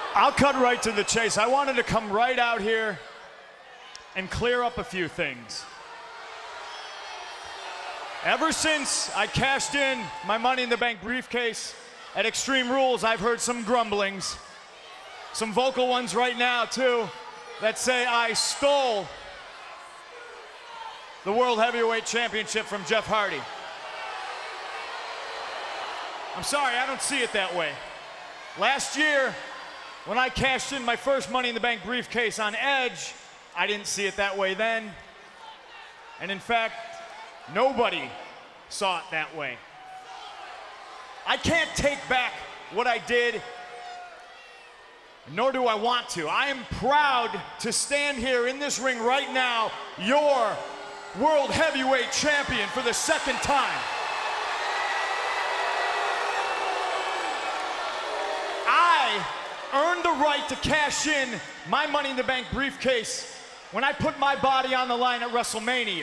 I'll cut right to the chase. I wanted to come right out here and clear up a few things. Ever since I cashed in my Money in the Bank briefcase at Extreme Rules, I've heard some grumblings, some vocal ones right now too, that say I stole the World Heavyweight Championship from Jeff Hardy. I'm sorry, I don't see it that way. Last year, when I cashed in my first Money in the Bank briefcase on Edge, I didn't see it that way then. And in fact, nobody saw it that way. I can't take back what I did, nor do I want to. I am proud to stand here in this ring right now, your World Heavyweight Champion for the second time. I earned the right to cash in my Money in the Bank briefcase when I put my body on the line at WrestleMania.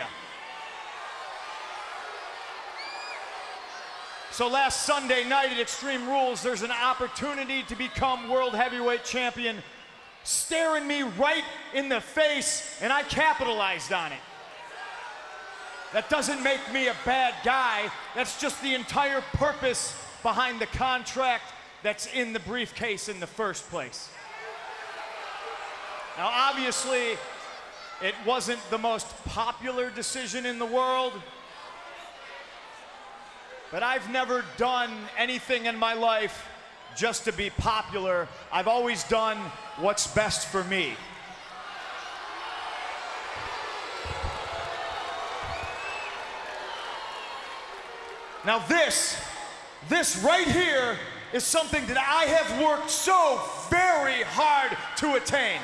So last Sunday night at Extreme Rules, there's an opportunity to become World Heavyweight Champion staring me right in the face, and I capitalized on it. That doesn't make me a bad guy. That's just the entire purpose behind the contract that's in the briefcase in the first place. Now, obviously, it wasn't the most popular decision in the world, but I've never done anything in my life just to be popular. I've always done what's best for me. Now this right here is something that I have worked so very hard to attain.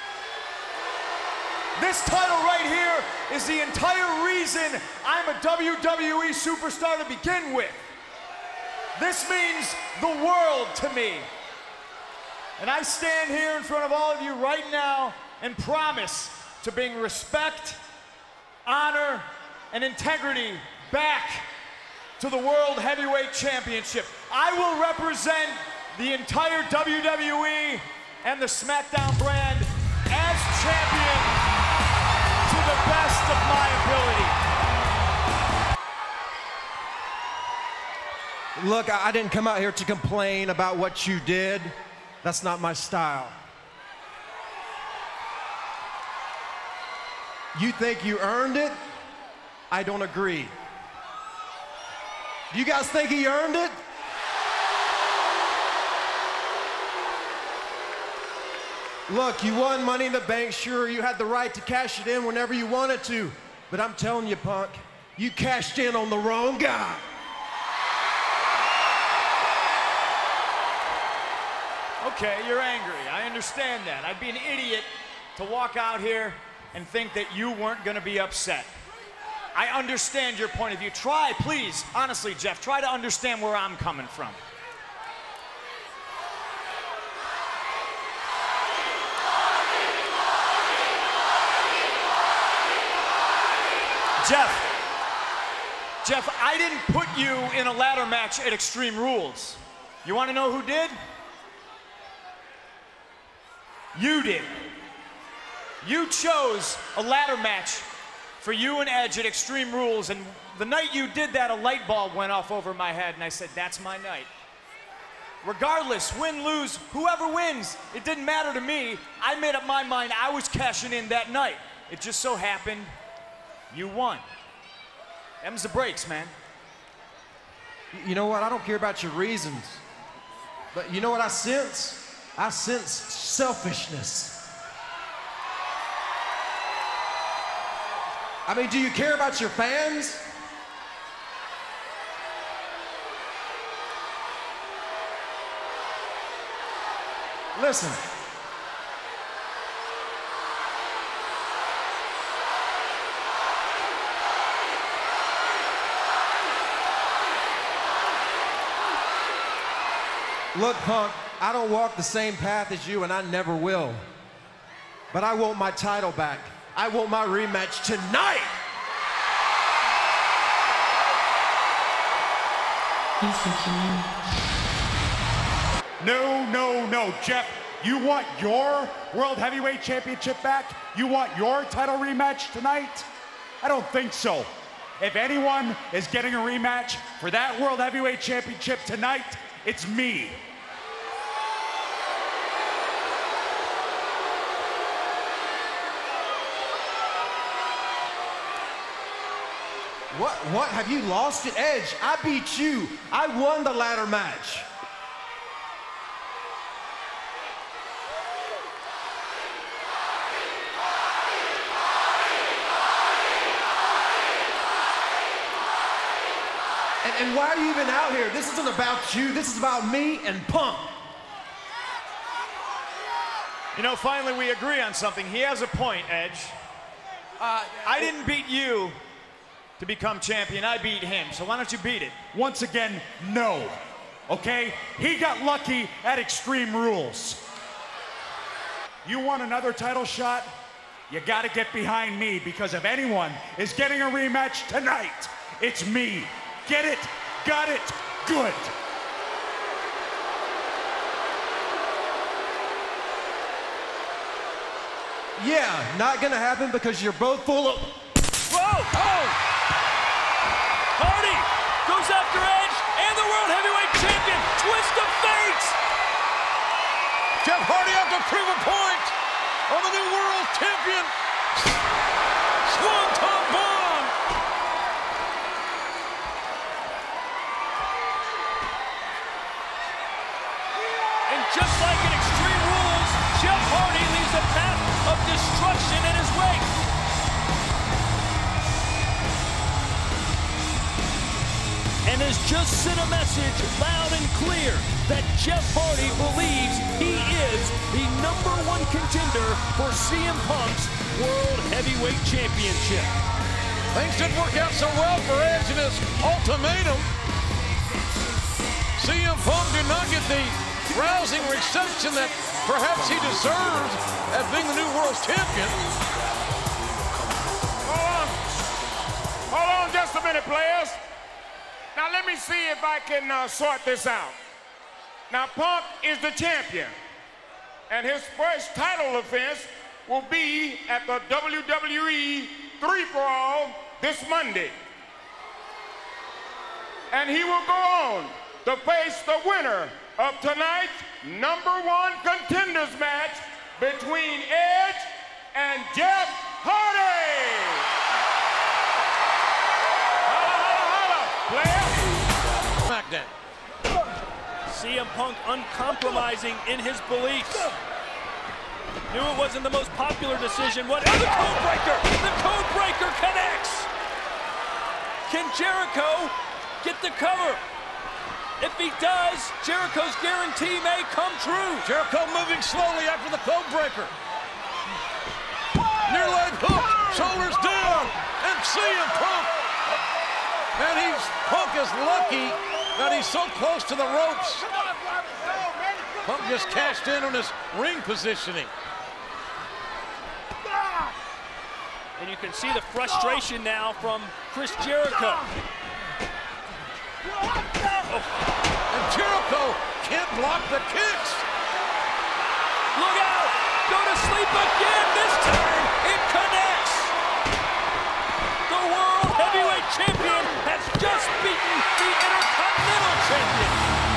This title right here is the entire reason I'm a WWE superstar to begin with. This means the world to me. And I stand here in front of all of you right now and promise to bring respect, honor, and integrity back to the World Heavyweight Championship. I will represent the entire WWE and the SmackDown brand as champion to the best of my ability. Look, I didn't come out here to complain about what you did. That's not my style. You think you earned it? I don't agree. Do you guys think he earned it? Look, you won Money in the Bank, sure, you had the right to cash it in whenever you wanted to, but I'm telling you, punk, you cashed in on the wrong guy. Okay, you're angry. I understand that. I'd be an idiot to walk out here and think that you weren't gonna be upset. I understand your point of view. Try, please, honestly, Jeff, try to understand where I'm coming from. Jeff, I didn't put you in a ladder match at Extreme Rules. You wanna know who did? You did. You chose a ladder match for you and Edge at Extreme Rules, and the night you did that, a light bulb went off over my head, and I said, that's my night. Regardless, win, lose, whoever wins, it didn't matter to me. I made up my mind I was cashing in that night. It just so happened you won. Them's the breaks, man. You know what? I don't care about your reasons, but you know what I sense? I sense selfishness. I mean, do you care about your fans? Listen. Look, punk, I don't walk the same path as you, and I never will. But I want my title back. I want my rematch tonight. Yes, I can. No, Jeff, You want your World Heavyweight Championship back? You want your title rematch tonight? I don't think so. If anyone is getting a rematch for that World Heavyweight Championship tonight, it's me. What? Have you lost it, Edge? I beat you. I won the ladder match. And why are you even out here? This isn't about you. This is about me and Punk. You know, finally we agree on something. He has a point, Edge. I didn't beat you to become champion. I beat him. So why don't you beat it? Once again, no. Okay? He got lucky at Extreme Rules. You want another title shot? You gotta get behind me, because if anyone is getting a rematch tonight, it's me. Get it? Got it? Good. Yeah, not gonna happen because you're both full of... Whoa! Oh! Hardy goes after Edge and the World Heavyweight Champion. Twist of fate! Jeff Hardy out to prove a point on the new World Champion. Swanton Bomb! And just like in Extreme Rules, Jeff Hardy leaves a path of destruction in his wake. And has just sent a message loud and clear that Jeff Hardy believes he is the #1 contender for CM Punk's World Heavyweight Championship. Things didn't work out so well for Edge in his ultimatum. CM Punk did not get the rousing reception that perhaps he deserves as being the new world champion. Hold on just a minute, players. Now let me see if I can sort this out. Now Punk is the champion, and his first title offense will be at the WWE 3-for-All this Monday. And he will go on to face the winner of tonight's #1 contenders match between Edge and Jeff Hardy. SmackDown. CM Punk uncompromising in his beliefs. Knew it wasn't the most popular decision. What? Oh, the code breaker! The code breaker connects! Can Jericho get the cover? If he does, Jericho's guarantee may come true. Jericho moving slowly after the code breaker. Near leg hook, shoulders down, and CM Punk. And Punk is lucky that he's so close to the ropes. Punk just cashed in on his ring positioning. And you can see the frustration now from Chris Jericho. Oh. And Jericho can't block the kicks. Look out! Go to sleep again. This time it connects. The World Heavyweight Champion has just beaten the Intercontinental Champion.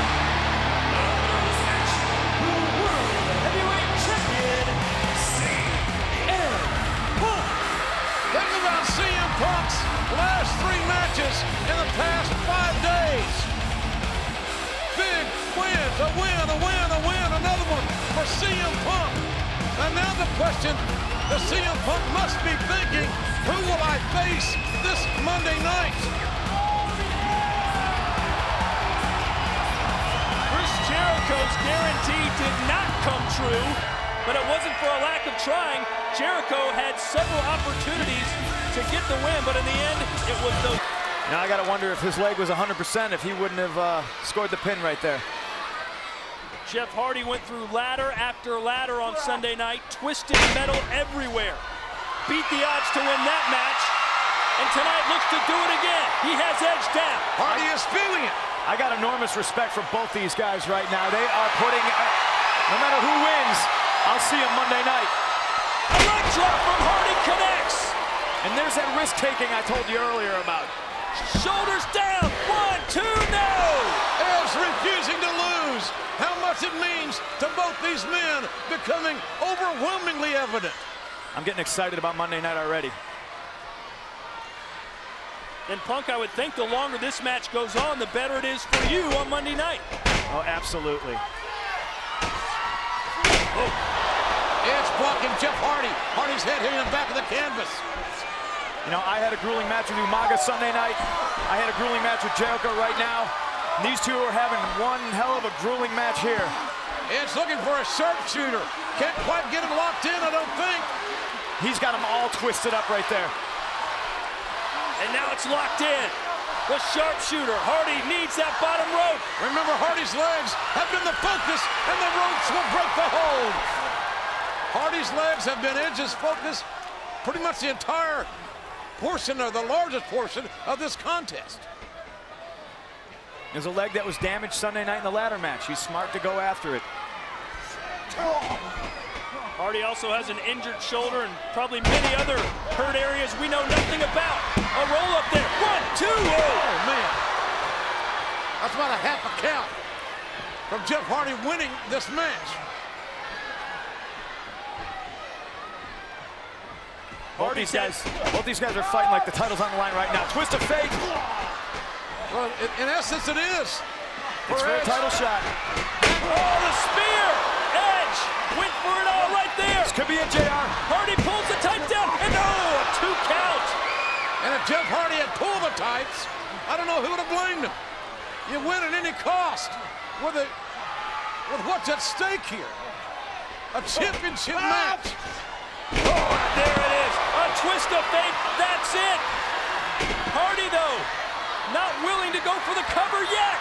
The World Heavyweight Champion, CM Punk. Think about CM Punk's last 3 matches in the past 5 days. Big wins, a win, a win, a win, another one for CM Punk. And now the question that CM Punk must be thinking, who will I face this Monday night? Chris Jericho's guarantee did not come true, but it wasn't for a lack of trying. Jericho had several opportunities to get the win, but in the end, it was the... Now I gotta wonder if his leg was 100%, if he wouldn't have scored the pin right there. Jeff Hardy went through ladder after ladder on Sunday night, twisted metal everywhere. Beat the odds to win that match, and tonight looks to do it again. He has Edge down. Hardy is feeling it. I got enormous respect for both these guys right now. They are putting No matter who wins, I'll see him Monday night. A leg drop from Hardy connects. And there's that risk-taking I told you earlier about. Shoulders down. 1, 2, no. Edge refusing to lose. How much it means to both these men becoming overwhelmingly evident. I'm getting excited about Monday night already. And Punk, I would think the longer this match goes on, the better it is for you on Monday night. Oh, absolutely. Oh. Edge blocking Jeff Hardy. Hardy's head hitting the back of the canvas. You know, I had a grueling match with Umaga Sunday night. I had a grueling match with Jericho right now. And these two are having one hell of a grueling match here. Edge looking for a sharpshooter. Can't quite get him locked in, I don't think. He's got them all twisted up right there. And now it's locked in. The sharpshooter. Hardy needs that bottom rope. Remember, Hardy's legs have been the focus, and the ropes will break the hold. Hardy's legs have been Edge's focus pretty much the entire portion, or the largest portion, of this contest. There's a leg that was damaged Sunday night in the ladder match. He's smart to go after it. Hardy also has an injured shoulder and probably many other hurt areas we know nothing about. A roll up there. 1, 2. Oh, man. That's about a half a count from Jeff Hardy winning this match. Both these guys are fighting like the title's on the line right now. Twist of fate. Well, in essence, it is. It's for a title shot. Oh, the spear. Edge went for it all right there. This could be a JR. Hardy pulls the tights down, and a 2 count. And if Jeff Hardy had pulled the tights, I don't know who would have blamed him. You win at any cost with what's at stake here. A championship match. Oh, there it is. A twist of fate. That's it. Hardy, though, not willing to go for the cover yet.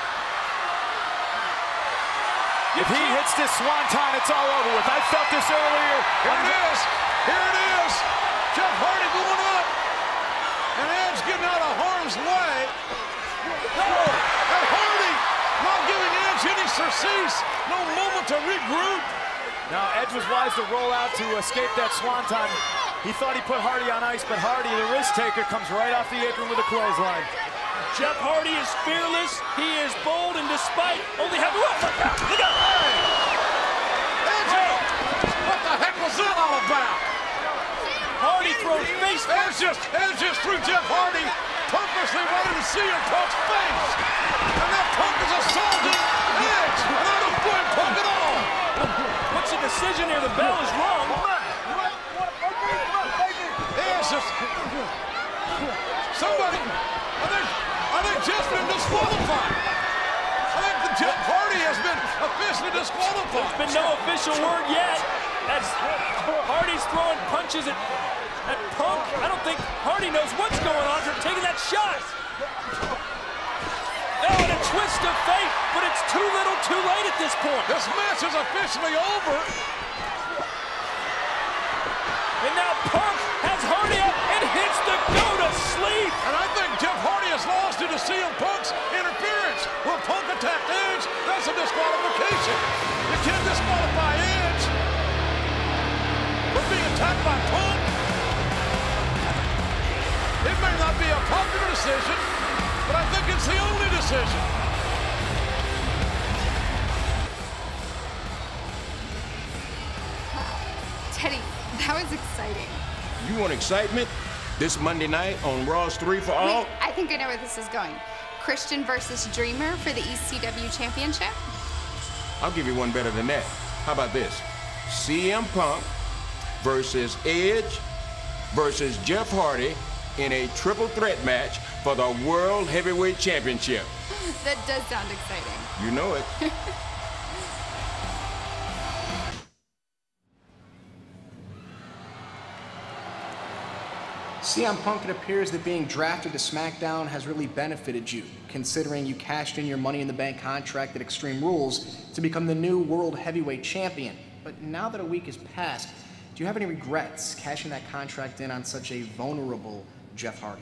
If he hits this swanton, it's all over with. I felt this earlier. Here it is. Here it is. Jeff Hardy going up. And Edge getting out of harm's way. Oh, and Hardy not giving Edge any surcease. No moment to regroup. Now, Edge was wise to roll out to escape that swanton. He thought he put Hardy on ice, but Hardy, the risk taker, comes right off the apron with a clothesline. Jeff Hardy is fearless. He is bold, and despite only having... Look out! Look out! Edge, what the heck was that all about? Hardy throws face first. Edge just threw Jeff Hardy purposely right into CM Punk's face. And that Punk is assaulting Edge. And I don't blame Punk at all. What's the decision here? The bell is wrong. Edge just... Somebody... I think Jeff's been disqualified. I think the Jeff Hardy has been officially disqualified. There's been no official word yet. As Hardy's throwing punches at Punk. I don't think Hardy knows what's going on for taking that shot. Oh, and a twist of fate, but it's too little, too late at this point. This match is officially over. And now Punk has Hardy up and hits the go to sleep. And I think Jeff Hardy has lost due to CM Punk's interference. Will Punk attack Edge? That's a disqualification. You can't disqualify Edge for being attacked by Punk. It may not be a popular decision, but I think it's the only decision. Teddy, that was exciting. You want excitement? This Monday night on Raw's 3 for All? Wait, I think I know where this is going. Christian versus Dreamer for the ECW Championship? I'll give you one better than that. How about this? CM Punk versus Edge versus Jeff Hardy in a triple threat match for the World Heavyweight Championship. That does sound exciting. You know it. CM Punk, it appears that being drafted to SmackDown has really benefited you, considering you cashed in your Money in the Bank contract at Extreme Rules to become the new World Heavyweight Champion. But now that a week has passed, do you have any regrets cashing that contract in on such a vulnerable Jeff Hardy?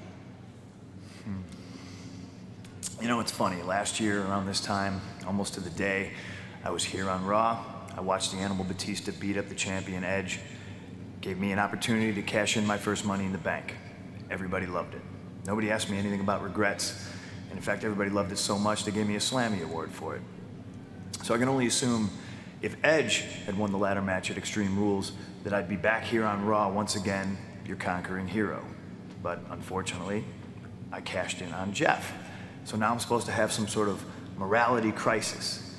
You know, it's funny. Last year, around this time, almost to the day, I was here on Raw. I watched the Animal Batista beat up the champion Edge. Gave me an opportunity to cash in my first Money in the Bank. Everybody loved it. Nobody asked me anything about regrets. And in fact, everybody loved it so much they gave me a Slammy Award for it. So I can only assume if Edge had won the ladder match at Extreme Rules, that I'd be back here on Raw once again, your conquering hero. But unfortunately, I cashed in on Jeff. So now I'm supposed to have some sort of morality crisis.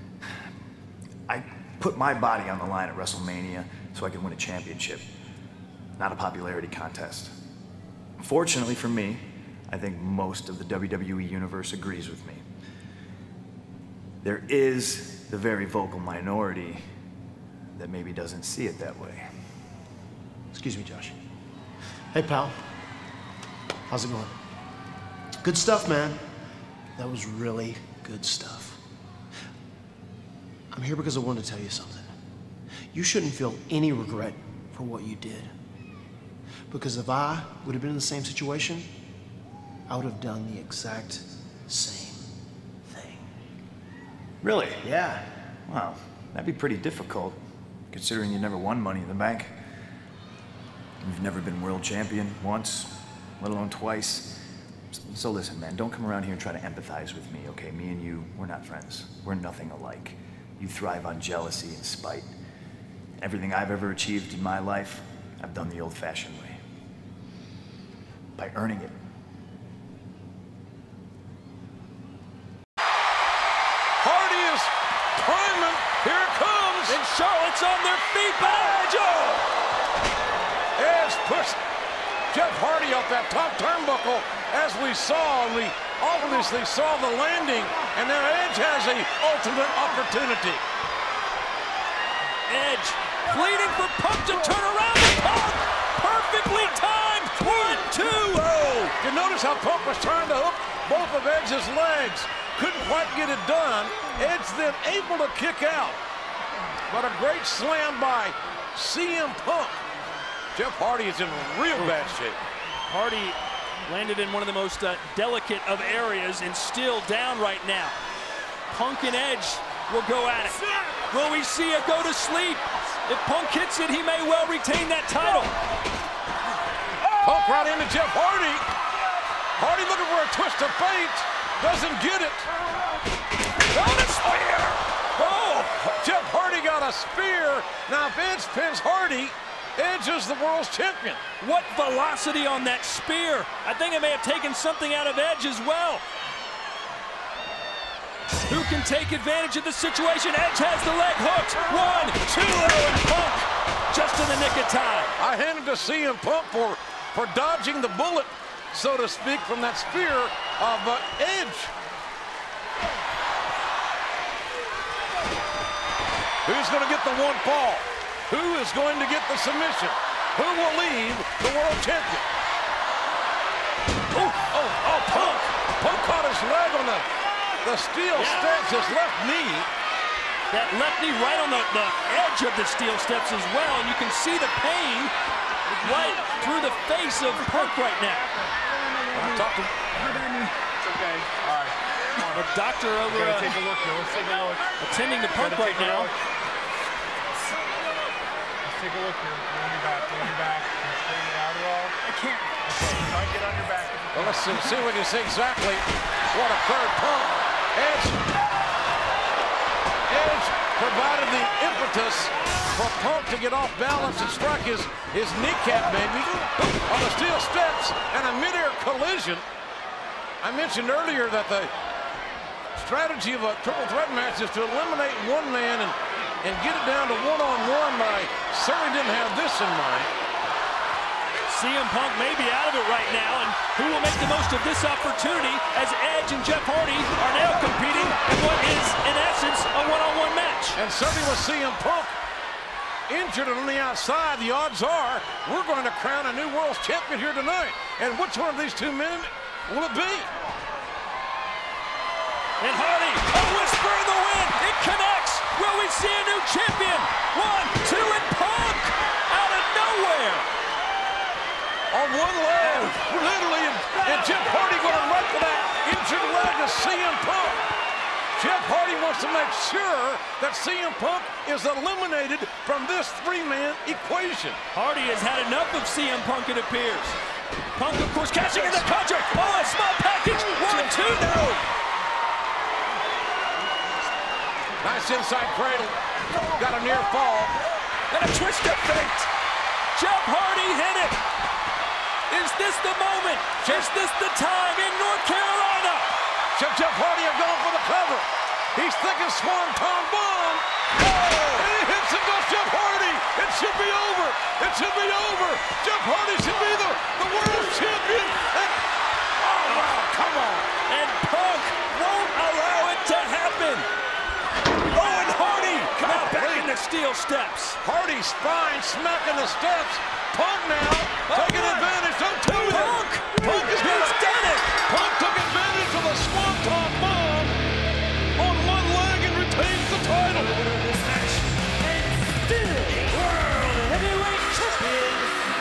I put my body on the line at WrestleMania so I could win a championship, not a popularity contest. Fortunately for me, I think most of the WWE universe agrees with me. There is the very vocal minority that maybe doesn't see it that way. Excuse me, Josh. Hey, pal. How's it going? Good stuff, man. That was really good stuff. I'm here because I wanted to tell you something. You shouldn't feel any regret for what you did. Because if I would have been in the same situation, I would have done the exact same thing. Really? Yeah. Wow, that'd be pretty difficult, considering you never won Money in the Bank. You've never been world champion once, let alone twice. So listen, man, don't come around here and try to empathize with me, okay? Me and you, we're not friends. We're nothing alike. You thrive on jealousy and spite. Everything I've ever achieved in my life, I've done the old-fashioned way. By earning it. Hardy is climbing. Here it comes. And Charlotte's on their feet, but Edge. Edge pushed Jeff Hardy off that top turnbuckle, as we saw, and we obviously saw the landing, and now Edge has the ultimate opportunity. Edge pleading for Punk to turn around the Punk. Perfectly timed. 1, 2. Oh, you notice how Punk was trying to hook both of Edge's legs. Couldn't quite get it done. Edge then able to kick out. But a great slam by CM Punk. Jeff Hardy is in real bad shape. Hardy landed in one of the most delicate of areas and still down right now. Punk and Edge will go at it. Will we see it go to sleep? If Punk hits it, he may well retain that title. Punk right into Jeff Hardy. Hardy looking for a twist of fate. Doesn't get it. Got a spear. Oh, Jeff Hardy got a spear. Now if Edge pins Hardy, Edge is the world's champion. What velocity on that spear. I think it may have taken something out of Edge as well. Who can take advantage of the situation? Edge has the leg hooked. 1, 2, and Punk just in the nick of time. I handed to CM Punk for dodging the bullet, so to speak, from that spear of Edge. Who's going to get the one fall? Who is going to get the submission? Who will leave the world champion? Oh, Punk! Punk caught his leg on the steel steps, his left knee. That left knee right on the edge of the steel steps as well, and you can see the pain right through the face of Punk right now. It's okay. All right. The doctor over Take a look here. Let's take a look. attending to Punk right now. Take a look here. Go on your back. Go on your back. Can you straighten it out at all? I can't. Okay. Try to get on your back. Well, let's see if we can see exactly what occurred. Punk, Edge provided the impetus for Punk to get off balance and strike his kneecap, maybe, on the steel steps, and a midair collision. I mentioned earlier that the strategy of a triple threat match is to eliminate one man and get it down to one-on-one, but I certainly didn't have this in mind. CM Punk may be out of it right now, and who will make the most of this opportunity as Edge and Jeff Hardy are now competing in what is, in essence, a one-on-one match. And certainly with CM Punk injured and on the outside, the odds are we're going to crown a new world champion here tonight. And which one of these two men will it be? And Hardy, a whisper in the wind, it connects. Will we see a new champion? 1, 2, and Punk out of nowhere. On one leg, literally, and Jeff Hardy going right for that injured leg to CM Punk. Jeff Hardy wants to make sure that CM Punk is eliminated from this three-man equation. Hardy has had enough of CM Punk, it appears. Punk, of course, cashing in the contract. Oh, a small package. 1, 2, no. Nice inside cradle. Got a near fall. And a twist of fate. Jeff Hardy hit it. Is this the moment? Is this the time in North Carolina? Should Jeff Hardy have gone for the cover? He's thinking Swanton bomb. Oh! And he hits and goes Jeff Hardy. It should be over. It should be over. Jeff Hardy should be the world champion. And, oh, wow, come on. And Punk won't allow it to happen. Oh, and Hardy now back in the steel steps. Hardy's spine smacking the steps. Punk now taking advantage. Don't tell me Punk! Punk is He's done it! Punk took advantage of the Swanton bomb on one leg and retains the title. This match and still World Heavyweight Champion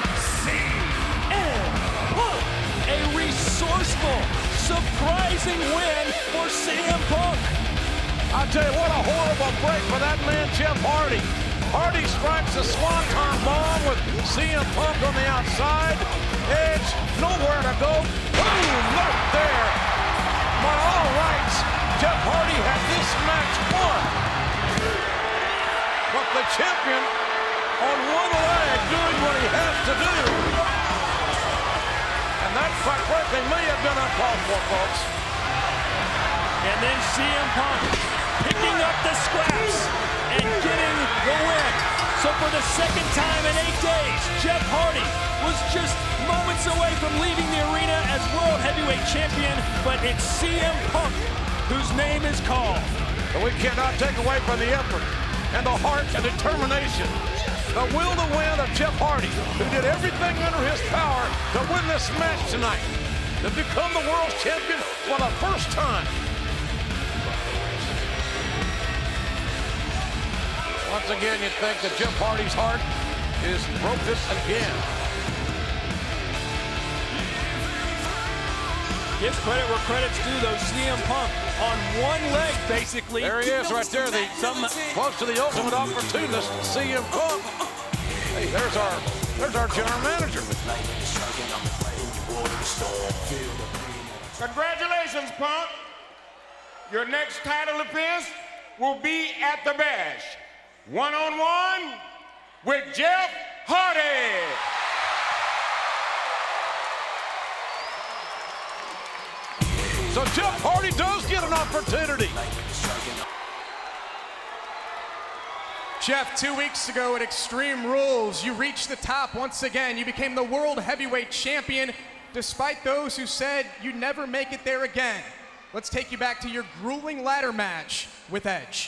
CM Punk. A resourceful, surprising win for CM Punk. I'll tell you what, a horrible break for that man, Jeff Hardy. Hardy strikes a Swanton bomb with CM Punk on the outside. Edge, nowhere to go. Boom, right there. By all rights, Jeff Hardy had this match won. But the champion on one leg doing what he has to do. And that, quite frankly, may have been uncalled for, folks. And then CM Punk picking up the scraps and getting the win. So for the second time in 8 days, Jeff Hardy was just moments away from leaving the arena as World Heavyweight Champion, but it's CM Punk whose name is called. But we cannot take away from the effort and the heart and determination, the will to win of Jeff Hardy, who did everything under his power to win this match tonight, to become the world champion for the first time. Once again, you think that Jeff Hardy's heart is broken again. Gives credit where credit's due, though. CM Punk on one leg, basically. There he is right there, close to the ultimate opportunist, CM Punk. Hey, there's our general manager. Congratulations, Punk. Your next title appearance will be at the Bash. One-on-one with Jeff Hardy. So Jeff Hardy does get an opportunity. Jeff, 2 weeks ago at Extreme Rules, you reached the top once again. You became the World Heavyweight Champion, despite those who said you'd never make it there again. Let's take you back to your grueling ladder match with Edge.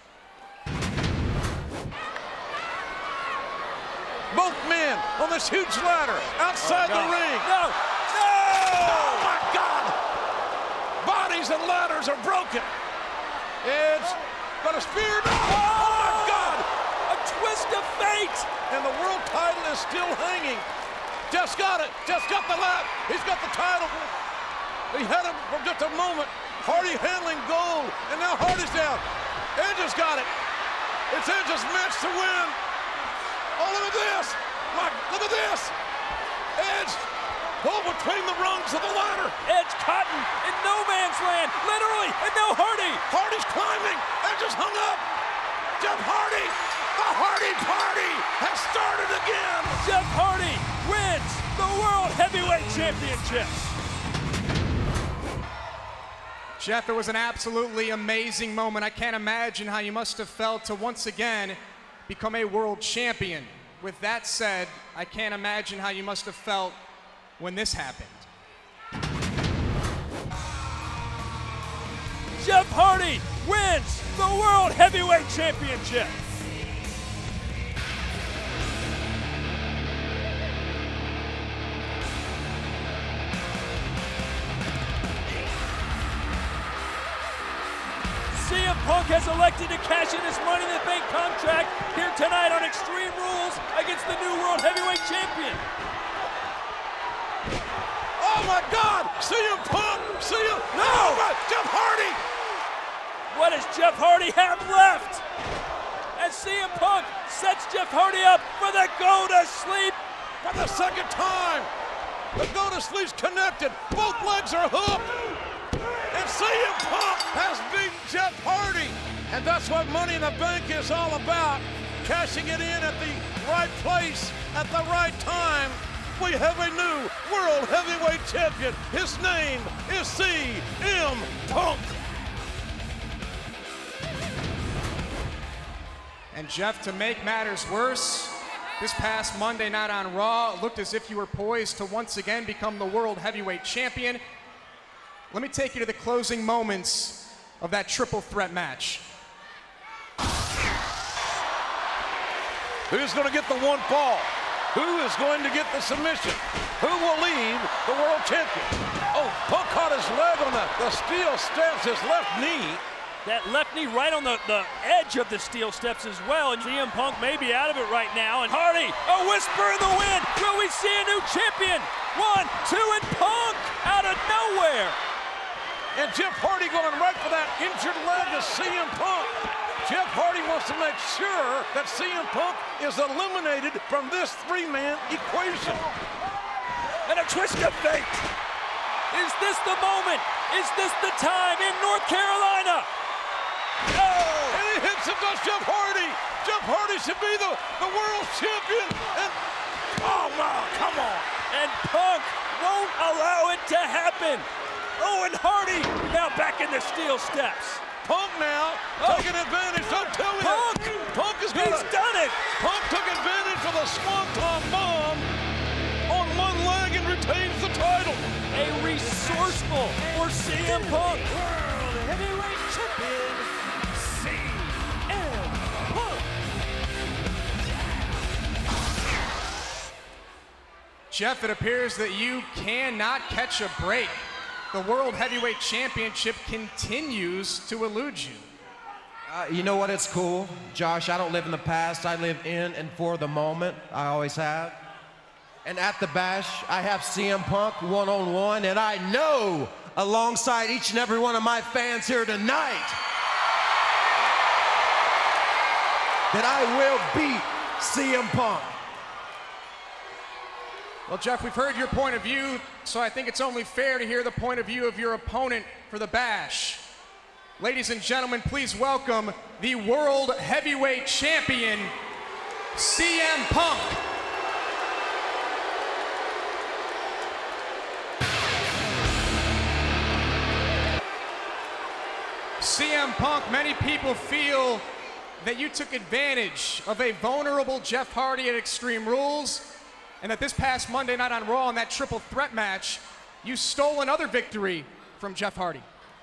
Both men on this huge ladder outside the ring. No! Oh my God! Bodies and ladders are broken. Edge got a spear. Oh my God! A twist of fate! And the world title is still hanging. Jeff's got it. Jeff's got the lap. He's got the title. He had him for just a moment. Hardy handling gold, and now Hardy's down. Edge has got it. It's Edge's match to win. Oh, look at this! Look at this! Edge, pull between the rungs of the ladder. Edge cotton in no man's land, literally, and now Hardy. Hardy's climbing. Edge is hung up. Jeff Hardy, the Hardy Party has started again. Jeff Hardy wins the World Heavyweight Championship. Jeff, it was an absolutely amazing moment. I can't imagine how you must have felt to once again become a world champion. With that said, I can't imagine how you must have felt when this happened. Jeff Hardy wins the World Heavyweight Championship. CM Punk has elected to cash in his Money in the Bank contract here tonight on Extreme Rules against the new World Heavyweight Champion. Oh my God! CM Punk! CM... No! Jeff Hardy! What does Jeff Hardy have left? And CM Punk sets Jeff Hardy up for the go to sleep. For the second time, the go to sleep's connected. Both legs are hooked. And CM Punk has beaten Jeff Hardy. And that's what Money in the Bank is all about. Cashing it in at the right place at the right time. We have a new World Heavyweight Champion. His name is CM Punk. And Jeff, to make matters worse, this past Monday night on Raw, it looked as if you were poised to once again become the World Heavyweight Champion. Let me take you to the closing moments of that triple threat match. Who's going to get the one fall? Who is going to get the submission? Who will leave the world champion? Oh, Punk caught his leg on the steel steps, his left knee. That left knee right on the edge of the steel steps as well. And CM Punk may be out of it right now. And Hardy, a whisper in the wind. Will we see a new champion? 1, 2, and Punk out of nowhere. And Jeff Hardy going right for that injured leg of CM Punk. Jeff Hardy wants to make sure that CM Punk is eliminated from this three-man equation. And a twist of fate. Is this the moment? Is this the time in North Carolina? Oh! And he hits it to Jeff Hardy. Jeff Hardy should be the world champion. And oh no, come on. And Punk won't allow it to happen. Oh, and Hardy now back in the steel steps. Punk now taking advantage. Don't tell me Punk! Punk is gonna, He's done it! Punk took advantage of the Swanton bomb on one leg and retains the title. A resourceful for CM Punk. World Heavyweight Champion, CM Punk. Jeff, it appears that you cannot catch a break. The World Heavyweight Championship continues to elude you. You know what? It's cool. Josh, I don't live in the past. I live in and for the moment. I always have. And at the Bash, I have CM Punk one-on-one, and I know alongside each and every one of my fans here tonight that I will beat CM Punk. Well, Jeff, we've heard your point of view, so I think it's only fair to hear the point of view of your opponent for the Bash. Ladies and gentlemen, please welcome the World Heavyweight Champion, CM Punk. CM Punk, many people feel that you took advantage of a vulnerable Jeff Hardy at Extreme Rules, and that this past Monday night on Raw in that triple threat match, you stole another victory from Jeff Hardy.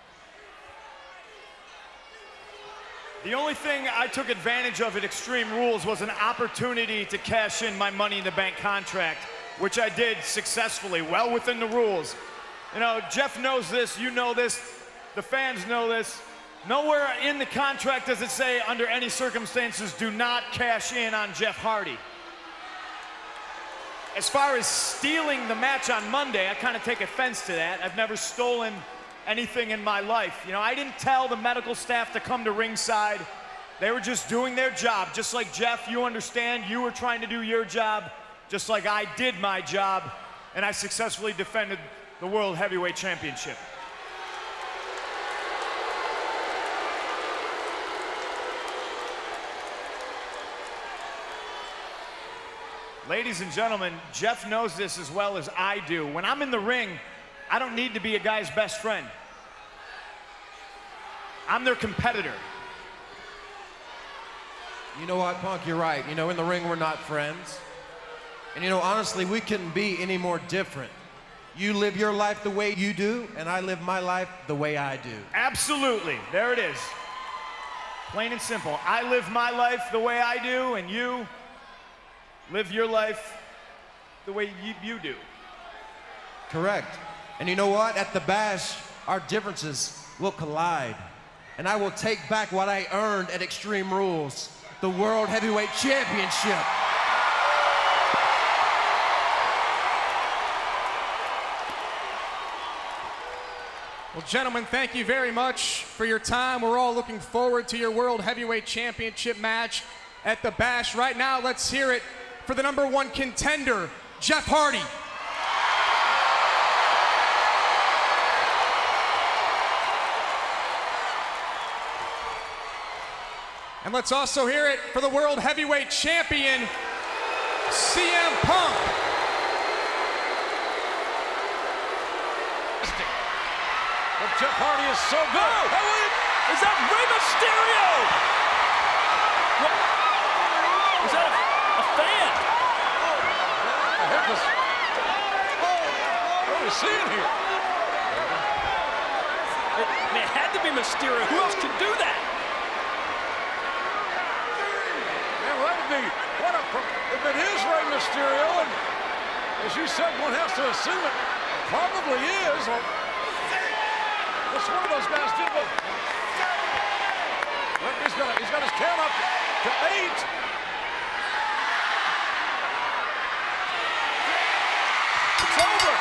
The only thing I took advantage of at Extreme Rules was an opportunity to cash in my Money in the Bank contract, which I did successfully, well within the rules. You know, Jeff knows this, you know this, the fans know this. Nowhere in the contract does it say, under any circumstances, do not cash in on Jeff Hardy. As far as stealing the match on Monday, I kind of take offense to that. I've never stolen anything in my life. You know, I didn't tell the medical staff to come to ringside. They were just doing their job. Just like Jeff, you understand, you were trying to do your job, just like I did my job, and I successfully defended the World Heavyweight Championship. Ladies and gentlemen, Jeff knows this as well as I do. When I'm in the ring, I don't need to be a guy's best friend. I'm their competitor. You know what, Punk, you're right. You know, in the ring, we're not friends. And you know, honestly, we couldn't be any more different. You live your life the way you do, and I live my life the way I do. Absolutely, there it is. Plain and simple. I live my life the way I do, and you live your life the way you do. Correct. And you know what? At the Bash, our differences will collide. And I will take back what I earned at Extreme Rules, the World Heavyweight Championship. Well, gentlemen, thank you very much for your time. We're all looking forward to your World Heavyweight Championship match at the Bash. Right now, let's hear it for the #1 contender, Jeff Hardy. And let's also hear it for the World Heavyweight Champion, CM Punk. But Jeff Hardy is so good. Is that Rey Mysterio? What? Is that a fan? What the heck is... What are we seeing here? It had to be Mysterio. Who else could do that? Man, well, that would be... If it is Rey Mysterio, and as you said, one has to assume it probably is, or which one of those guys did what? Well, he's got his count up to 8. It's over.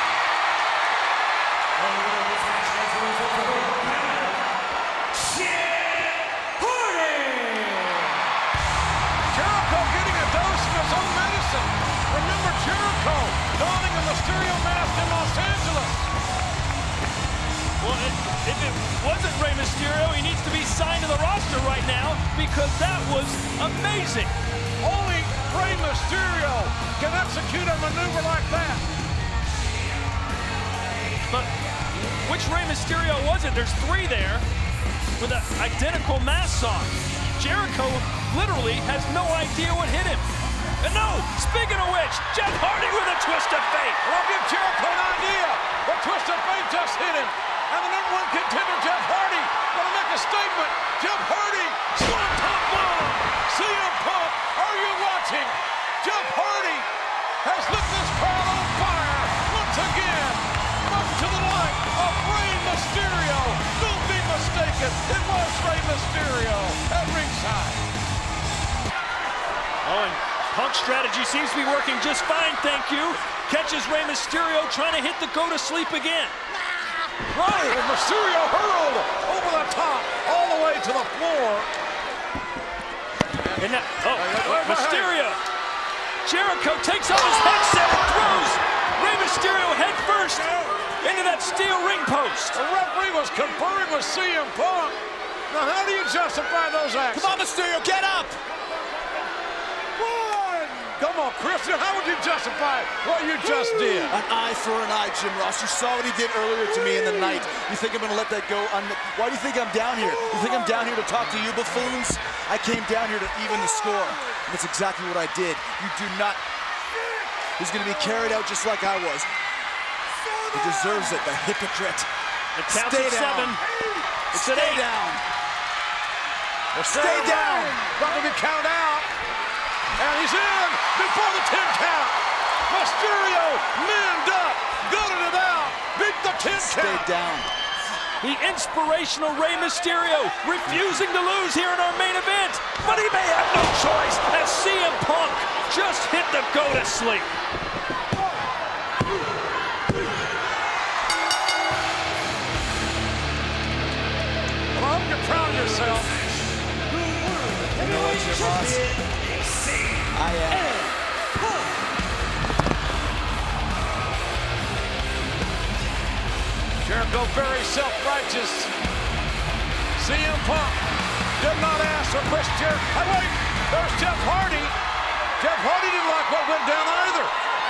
Jericho getting a dose of his own medicine. Remember Jericho donning a Mysterio mask in Los Angeles. Well, if it wasn't Rey Mysterio, he needs to be signed to the roster right now because that was amazing. Only Rey Mysterio can execute a maneuver like that. But which Rey Mysterio was it? There's 3 there with identical masks on. Jericho literally has no idea what hit him. And no, speaking of which, Jeff Hardy with a twist of fate. Well, I'll give Jericho an idea. The twist of fate just hit him. And the #1 contender, Jeff Hardy, gonna make a statement. Jeff Hardy, swanton bomb. CM Punk, are you watching? Jeff Hardy has lit this crowd on fire once again. Much to the light of Rey Mysterio. Don't be mistaken, it was Rey Mysterio at ringside. Oh, and Punk's strategy seems to be working just fine, thank you. Catches Rey Mysterio trying to hit the go to sleep again. Right, and Mysterio hurled over the top, all the way to the floor. And now, Mysterio. Jericho takes off his headset and throws Rey Mysterio head first into that steel ring post. The referee was conferring with CM Punk. Now, how do you justify those actions? Come on, Mysterio, get up! Come on, Christian, how would you justify what you just did? An eye for an eye, Jim Ross. You saw what he did earlier to me in the night. You think I'm going to let that go? Why do you think I'm down here? You think I'm down here to talk to you buffoons? I came down here to even the score. And that's exactly what I did. You do not... He's going to be carried out just like I was. He deserves it, the hypocrite. The count's Stay at down. 7. It's Stay at 8. down. Stay down. Not going to be count out. And he's in before the 10 count. Mysterio manned up, gutted it out, beat the 10 count. Stay down. The inspirational Rey Mysterio refusing to lose here in our main event. But he may have no choice as CM Punk just hit the go to sleep. Well, I hope you're proud of yourself. You know what, Jim Ross? I am. Jericho very self-righteous. CM Punk did not ask for Chris Jericho. Wait, there's Jeff Hardy. Jeff Hardy didn't like what went down either.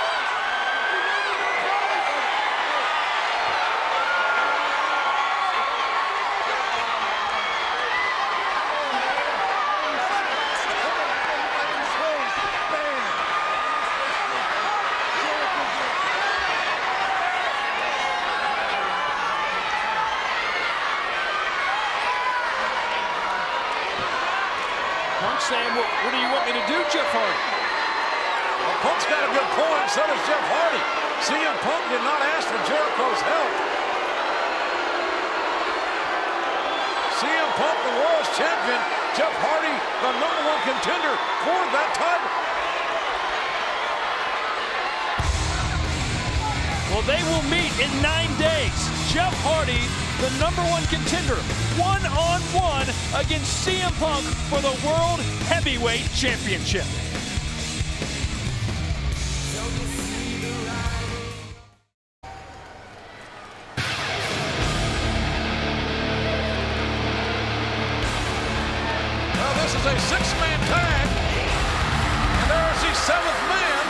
Saying, what do you want me to do, Jeff Hardy? Well, Punk's got a good point, so does Jeff Hardy. CM Punk did not ask for Jericho's help. CM Punk, the world's champion. Jeff Hardy, the #1 contender for that title. Well, they will meet in 9 days. Jeff Hardy, the #1 contender, one-on-one against CM Punk for the World Heavyweight Championship. Well, this is a 6-man tag, and there is the 7th man.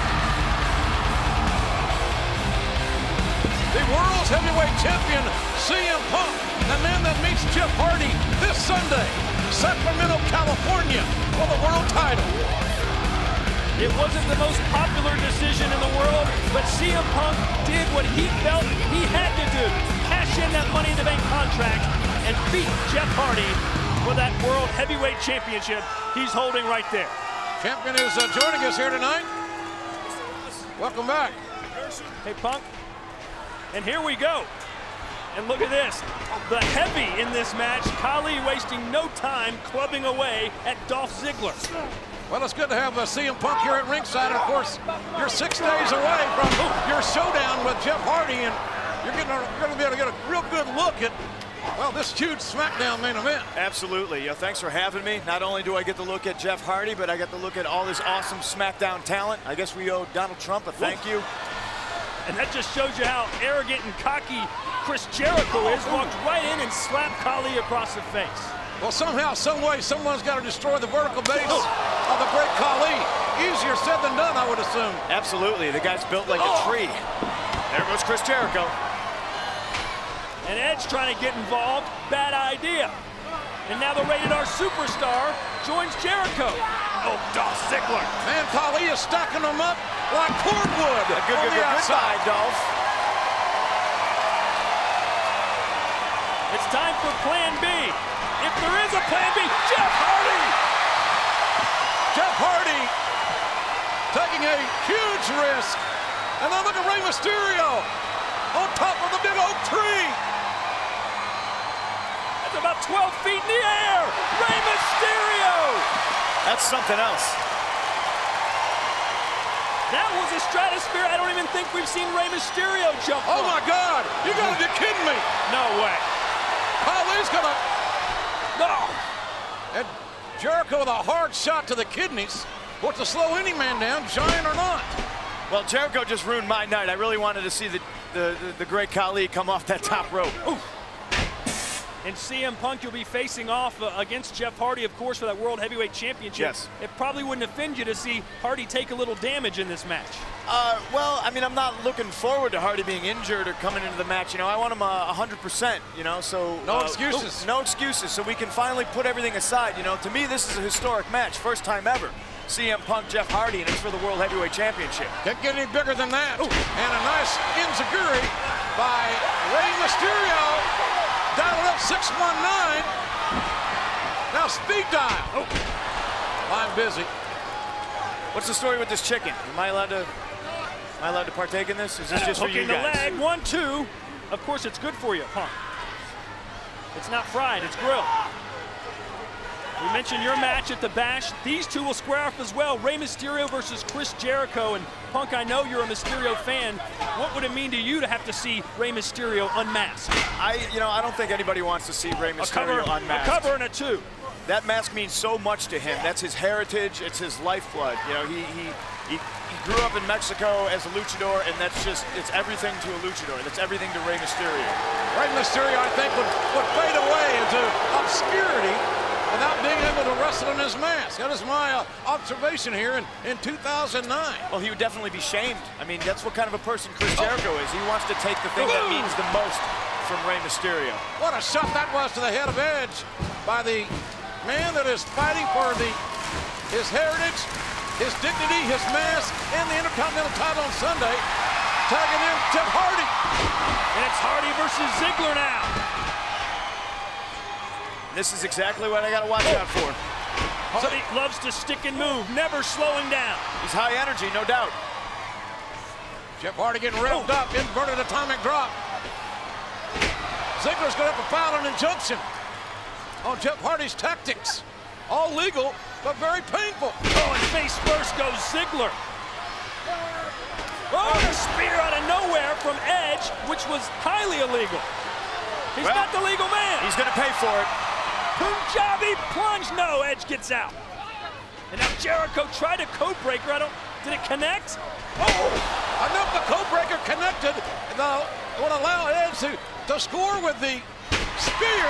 The world's heavyweight champion, CM Punk, the man that meets Jeff Hardy this Sunday, Sacramento, California, for the world title. It wasn't the most popular decision in the world, but CM Punk did what he felt he had to do. Cash in that Money in the Bank contract and beat Jeff Hardy for that World Heavyweight Championship he's holding right there. Champion is joining us here tonight. Welcome back. Hey, Punk. And here we go. And look at this. The heavy in this match, Khali wasting no time clubbing away at Dolph Ziggler. Well, it's good to have CM Punk here at ringside. And of course, you're 6 days away from your showdown with Jeff Hardy, and you're going to be able to get a real good look at, well, this huge SmackDown main event. Absolutely. Thanks for having me. Not only do I get to look at Jeff Hardy, but I get to look at all this awesome SmackDown talent. I guess we owe Donald Trump a thank you. And that just shows you how arrogant and cocky Chris Jericho is. Walked right in and slapped Khali across the face. Well, somehow, some way, someone's got to destroy the vertical base of the great Khali. Easier said than done, I would assume. Absolutely. The guy's built like a tree. There goes Chris Jericho. And Edge trying to get involved. Bad idea. And now the Rated R Superstar joins Jericho. Oh, Dolph Ziggler. Man, Khali is stacking them up like cordwood on the outside. Goodbye, Dolph. It's time for Plan B. If there is a Plan B, Jeff Hardy! Jeff Hardy taking a huge risk. And then look at Rey Mysterio on top of the big oak tree. That's about 12 feet in the air. Rey Mysterio! That's something else. That was a stratosphere. I don't even think we've seen Rey Mysterio jump. Oh my God! You gotta be kidding me! No way. Khali's gonna. No. And Jericho with a hard shot to the kidneys. What's to slow any man down, giant or not? Well, Jericho just ruined my night. I really wanted to see the great Khali come off that top rope. Ooh. And CM Punk, you'll be facing off against Jeff Hardy, of course, for that World Heavyweight Championship. Yes. It probably wouldn't offend you to see Hardy take a little damage in this match. Well, I mean, I'm not looking forward to Hardy being injured or coming into the match. You know, I want him 100%, you know, so... No excuses. No excuses, so we can finally put everything aside. You know, to me, this is a historic match. First time ever. CM Punk, Jeff Hardy, and it's for the World Heavyweight Championship. Can't get any bigger than that. Ooh. And a nice enziguri by Rey Mysterio. Dialed up 619. Now speed dial. Oh. I'm busy. What's the story with this chicken? Am I allowed to partake in this? Is this just for you guys? Hooking the leg, 1-2. Of course, it's good for you, Punk. It's not fried, it's grilled. We mentioned your match at the Bash. These two will square off as well. Rey Mysterio versus Chris Jericho. And Punk, I know you're a Mysterio fan. What would it mean to you to have to see Rey Mysterio unmasked? I don't think anybody wants to see Rey Mysterio unmasked. A cover and a 2. That mask means so much to him. That's his heritage. It's his lifeblood. You know, he grew up in Mexico as a luchador, and it's everything to a luchador. That's everything to Rey Mysterio. Rey Mysterio, I think, would fade away into obscurity without being able to wrestle in his mask. That is my observation here in 2009. Well, he would definitely be shamed. I mean, that's what kind of a person Chris Jericho is. He wants to take the thing that means the most from Rey Mysterio. What a shot that was to the head of Edge by the man that is fighting for his heritage, his dignity, his mask, and the Intercontinental title on Sunday. Tagging in Jeff Hardy. And it's Hardy versus Ziggler now. This is exactly what I got to watch out for. Hardy loves to stick and move, never slowing down. He's high energy, no doubt. Jeff Hardy getting revved up, inverted atomic drop. Ziggler's going to have to file an injunction on Jeff Hardy's tactics. All legal, but very painful. Oh, and face first goes Ziggler. Oh, and a spear out of nowhere from Edge, which was highly illegal. He's not the legal man. He's going to pay for it. Punjabi plunge. No, Edge gets out. And now Jericho tried a code breaker. Did it connect? Oh, enough the code breaker connected. Now, would allow Edge to score with the spear.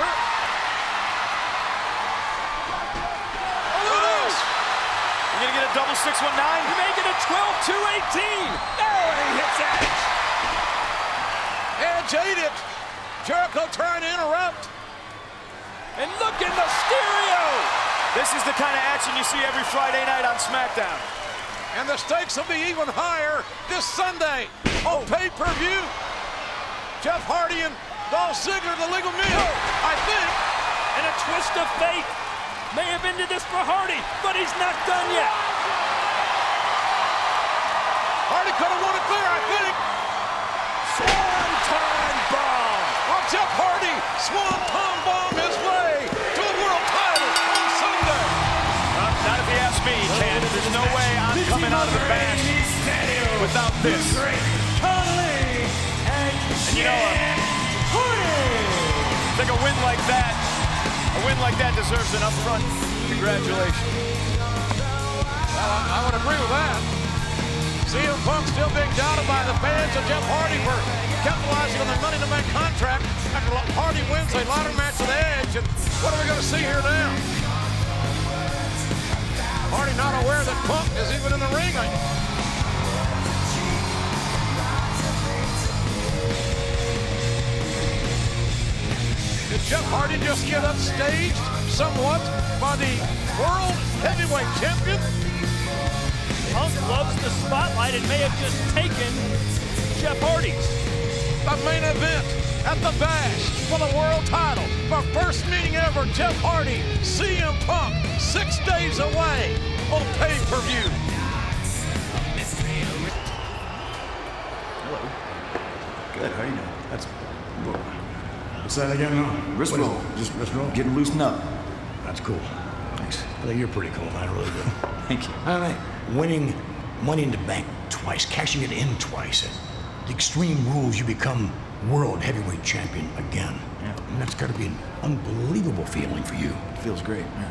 You're gonna get a double 619? You may get a 12-2-18. Oh, and he hits Edge. Edge ate it. Jericho trying to interrupt. And look in the stereo. This is the kind of action you see every Friday night on SmackDown. And the stakes will be even higher this Sunday on pay-per-view. Jeff Hardy and Dolph Ziggler, the legal men, I think. And a twist of fate. May have ended this for Hardy, but he's not done yet. Hardy could have won it clear, I think. Swanton bomb. Well, Jeff Hardy swanton bomb his way to the world title on Sunday. Not if you ask me, Ken. There's no way I'm coming out of the Bash without this. And you know, I think a win like that deserves an upfront congratulations. Well, I would agree with that. CM Punk still being doubted by the fans of Jeff Hardy for capitalizing on the Money in the Bank contract after Hardy wins a ladder match with Edge. And what are we going to see here now? Hardy not aware that Punk is even in the ring. Did Jeff Hardy just get upstaged somewhat by the World Heavyweight Champion? Punk loves the spotlight and may have just taken Jeff Hardy's. The main event at the Bash for the world title. For first meeting ever, Jeff Hardy, CM Punk, 6 days away on pay-per-view. Hello. Good, how are you doing? That's... What's that again now? Wrist roll. Just wrist roll? Getting loosened up. That's cool. Thanks. I think you're pretty cool, man. Really good. Thank you. All right. Winning Money in the Bank twice, cashing it in twice. At the Extreme Rules, you become World Heavyweight Champion again. Yeah. And that's got to be an unbelievable feeling for you. It feels great, yeah.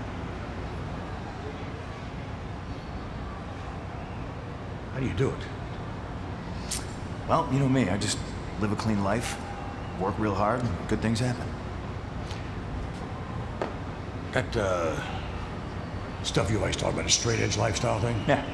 How do you do it? Well, you know me. I just live a clean life, work real hard, and good things happen. That, stuff you always talk about, a straight edge lifestyle thing? Yeah.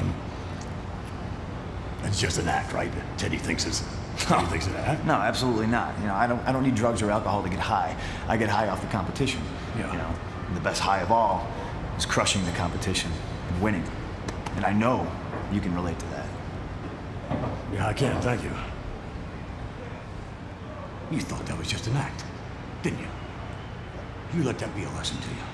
It's just an act, right? Teddy thinks it's an act. No, absolutely not. You know, I don't need drugs or alcohol to get high. I get high off the competition. Yeah. You know, and the best high of all is crushing the competition and winning. And I know you can relate to that. Yeah, I can, thank you. You thought that was just an act, didn't you? You let that be a lesson to you.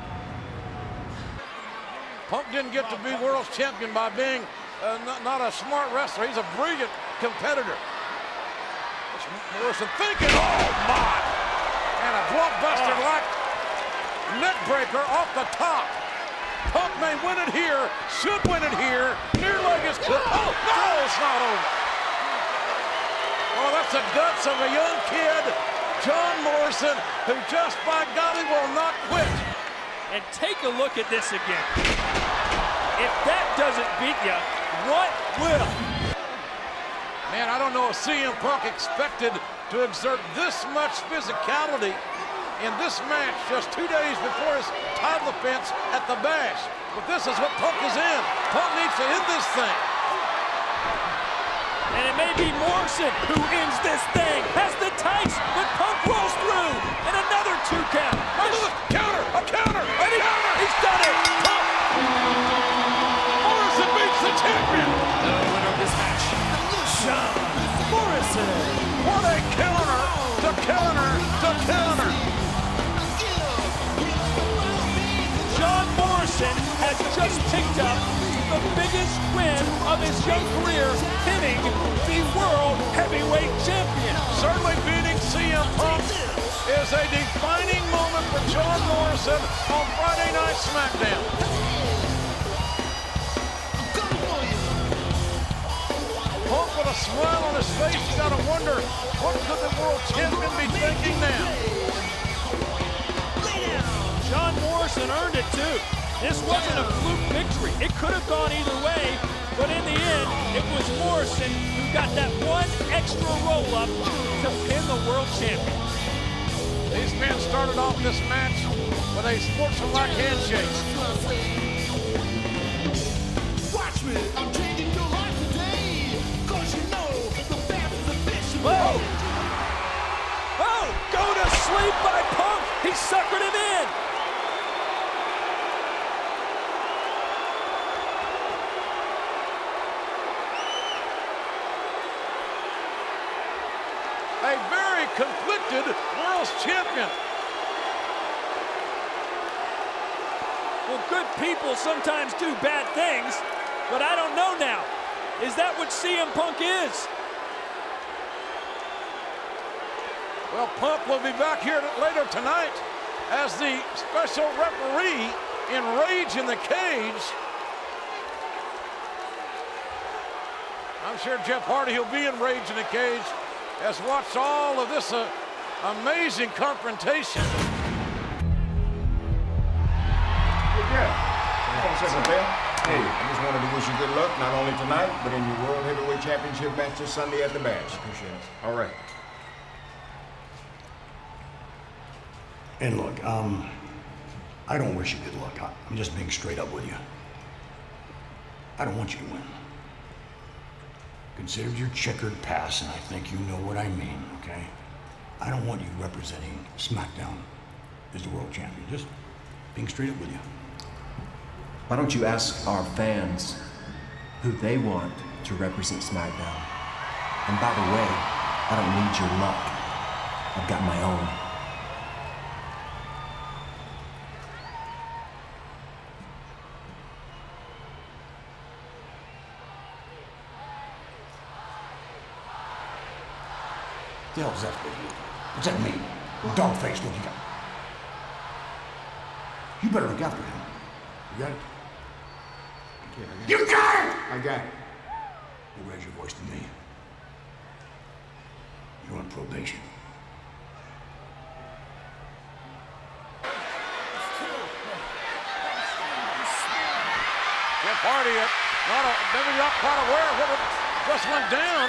Punk didn't get to be world champion by being not a smart wrestler. He's a brilliant competitor. Morrison thinking, oh my! And a blockbuster like neck breaker off the top. Punk may win it here, should win it here. Near leg is good. Oh no, it's not over. Oh, that's the guts of a young kid, John Morrison, who just by golly will not quit. And take a look at this again. If that doesn't beat you, what will? Man, I don't know if CM Punk expected to exert this much physicality in this match just 2 days before his title defense at the Bash. But this is what Punk is in. Punk needs to end this thing. And it may be Morrison who ends this thing. Has the tights, but Punk rolls through. And another 2 count. A counter. He's done it. Morrison beats the champion. The winner of this match, John Morrison. What a counter to counter to counter. John Morrison has just picked up the biggest win of his young career, pinning the World Heavyweight Champion. Certainly beating CM Punk is a defining moment for John Morrison on Friday Night SmackDown. smile on his face. You gotta wonder, what could the world champion be thinking now? John Morrison earned it too. This wasn't a fluke victory. It could have gone either way, but in the end, it was Morrison who got that one extra roll-up to pin the world champion. These men started off this match with a sportsmanlike handshake. Watch me, I'm changing your life today. 'Cause you know the best is the best. Whoa! Oh, go to sleep by Punk. He suckered him in. A very conflicted world champion. Well, good people sometimes do bad things, but I don't know now. Is that what CM Punk is? Well, Punk will be back here later tonight as the special referee in Rage in the Cage. I'm sure Jeff Hardy will be in Rage in the Cage as watch all of this amazing confrontation. Hey, I just wanted to wish you good luck, not only tonight, but in your World Heavyweight Championship match this Sunday at the Bash. Appreciate it. All right. And look, I don't wish you good luck. I'm just being straight up with you. I don't want you to win. Considered your checkered past, and I think you know what I mean, okay? I don't want you representing SmackDown as the world champion. Just being straight up with you. Why don't you ask our fans who they want to represent SmackDown? And by the way, I don't need your luck. I've got my own. What the hell is that for you? What's that mean? Dog face, what you got? You better look after him. You got it? You got it! I got it. You raise your voice to me. You're on probation. Jeff Hardy, maybe not quite aware of what just went down.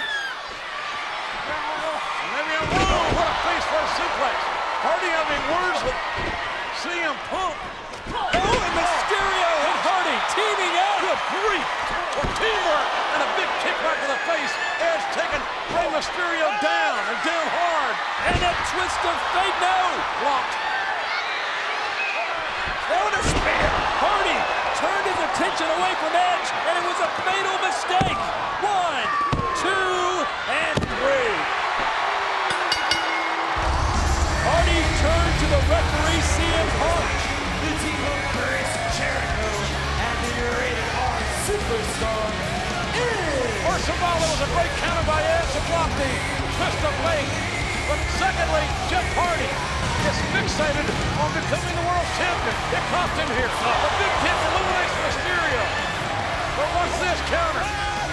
Maybe I'm wrong. What a face-first suplex. Hardy having words with CM Punk. Oh, and Mysterio and Hardy teaming up. Good grief. Well, teamwork and a big kick right to the face. Edge taking Rey Mysterio down and down hard. And a twist of fate, no. Blocked. Oh, and a spear. Hardy turned his attention away from Edge, and it was a fatal mistake. 1, 2, and 3. Hardy turned to the referee, CM Punk. The team of Chris Jericho and the Rated R Superstar is... First of all, it was a great counter by Edge to block the twist of fate. But secondly, Jeff Hardy is fixated on becoming the world champion. It cost him here. The big kick eliminates Mysterio. But what's this counter?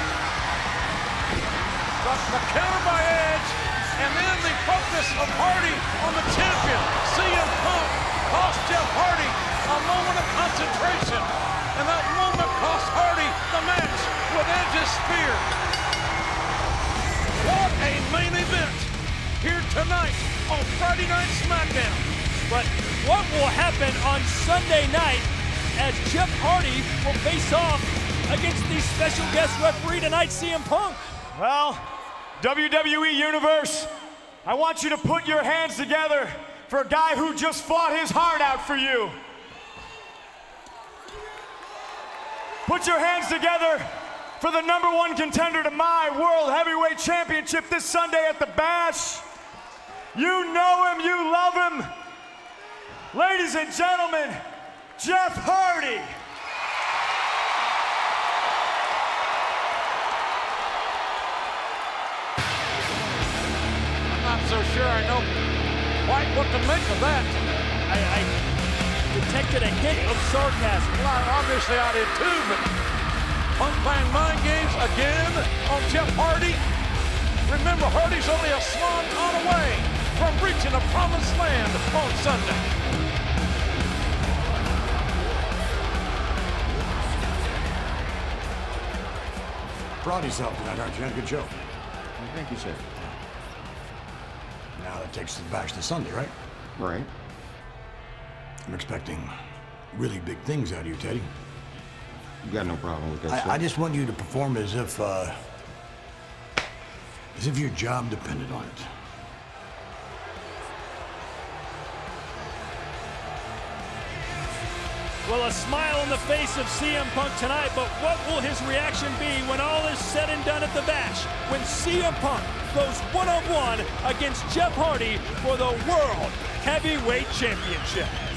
The counter by Edge, and then the focus of Hardy on the champion. CM Punk cost Jeff Hardy a moment of concentration, and that moment cost Hardy the match with Edge's spear. What a main event here tonight on Friday Night SmackDown. But what will happen on Sunday night as Jeff Hardy will face off against the special guest referee tonight, CM Punk? Well, WWE Universe, I want you to put your hands together for a guy who just fought his heart out for you. Put your hands together for the #1 contender to my World Heavyweight Championship this Sunday at the Bash. You know him, you love him. Ladies and gentlemen, Jeff Hardy. I'm not so sure I know quite what to make of that. I detected a hint of sarcasm. Well, obviously I did too, but Punk playing mind games again on Jeff Hardy. Remember, Hardy's only a swan away from reaching the promised land on Sunday. Proud of yourself tonight, aren't you? Had a good show. Thank you, sir. Now that takes us back to Sunday, right? Right. I'm expecting really big things out of you, Teddy. You got no problem with that, sir. I just want you to perform as if your job depended on it. Well, a smile on the face of CM Punk tonight, but what will his reaction be when all is said and done at the Bash? When CM Punk goes one-on-one against Jeff Hardy for the World Heavyweight Championship.